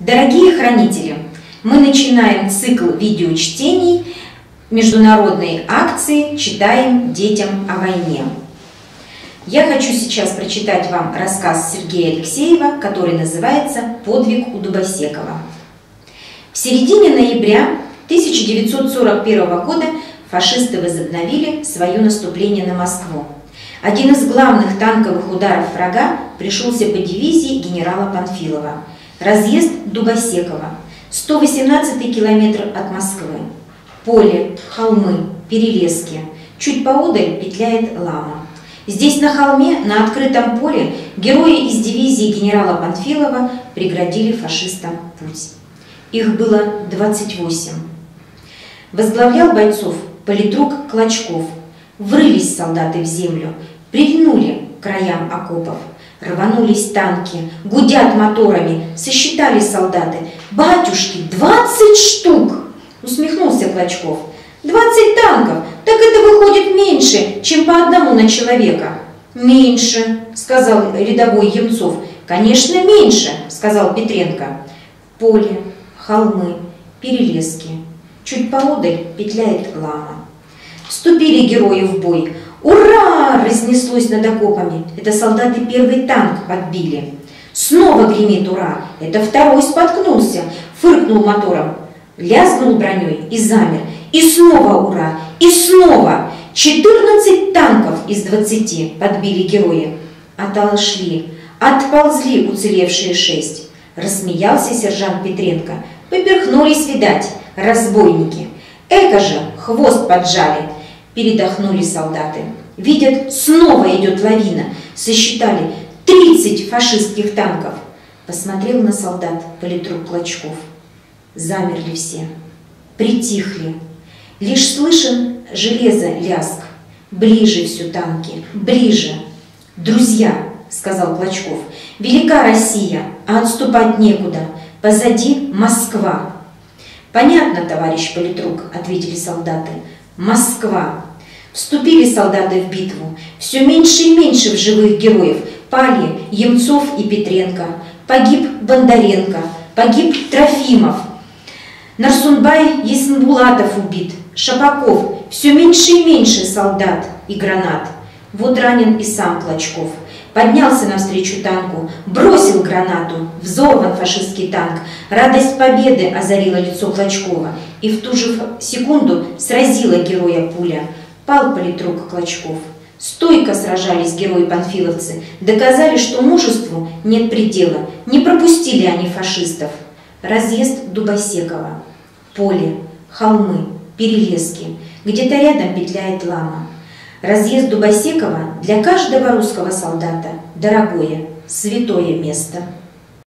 Дорогие хранители, мы начинаем цикл видеочтений международной акции «Читаем детям о войне». Я хочу сейчас прочитать вам рассказ Сергея Алексеева, который называется «Подвиг у Дубосекова». В середине ноября 1941 года фашисты возобновили свое наступление на Москву. Один из главных танковых ударов врага пришелся по дивизии генерала Панфилова. Разъезд Дубосекова, 118-й километр от Москвы. Поле, холмы, перелески. Чуть поодаль петляет лама. Здесь на холме, на открытом поле, герои из дивизии генерала Панфилова преградили фашистам путь. Их было 28. Возглавлял бойцов политрук Клочков. Врылись солдаты в землю, прильнули к краям окопов. Рванулись танки, гудят моторами, сосчитали солдаты. «Батюшки, 20 штук!» — усмехнулся Клочков. 20 танков, так это выходит меньше, чем по одному на человека. Меньше, сказал рядовой Емцов. Конечно, меньше, сказал Петренко. Поле, холмы, перелески. Чуть поодаль петляет лама. Вступили герои в бой. Ура! Разнеслось над окопами. Это солдаты первый танк подбили. Снова гремит ура. Это второй споткнулся, фыркнул мотором, лязгнул броней и замер. И снова ура! И снова! 14 танков из 20 подбили герои. Отошли, отползли уцелевшие 6. Рассмеялся сержант Петренко. Поперхнулись, видать, разбойники. Эко же, хвост поджали. Передохнули солдаты. Видят, снова идет лавина. Сосчитали 30 фашистских танков. Посмотрел на солдат политрук Клочков. Замерли все. Притихли. Лишь слышен железо лязг. Ближе все танки, ближе. Друзья, сказал Клочков, велика Россия, а отступать некуда. Позади Москва. Понятно, товарищ политрук, ответили солдаты. Москва. Вступили солдаты в битву. Все меньше и меньше в живых героев. Пали Емцов и Петренко. Погиб Бондаренко. Погиб Трофимов. Нарсунбай Есенбулатов убит. Шапоков. Все меньше и меньше солдат и гранат. Вот ранен и сам Клочков. Поднялся навстречу танку, бросил гранату. Взорван фашистский танк. Радость победы озарила лицо Клочкова. И в ту же секунду сразила героя пуля. Пал политрук Клочков. Стойко сражались герои-панфиловцы. Доказали, что мужеству нет предела. Не пропустили они фашистов. Разъезд Дубосекова. Поле, холмы, перелески. Где-то рядом петляет лама. Разъезд Дубосекова для каждого русского солдата дорогое, святое место.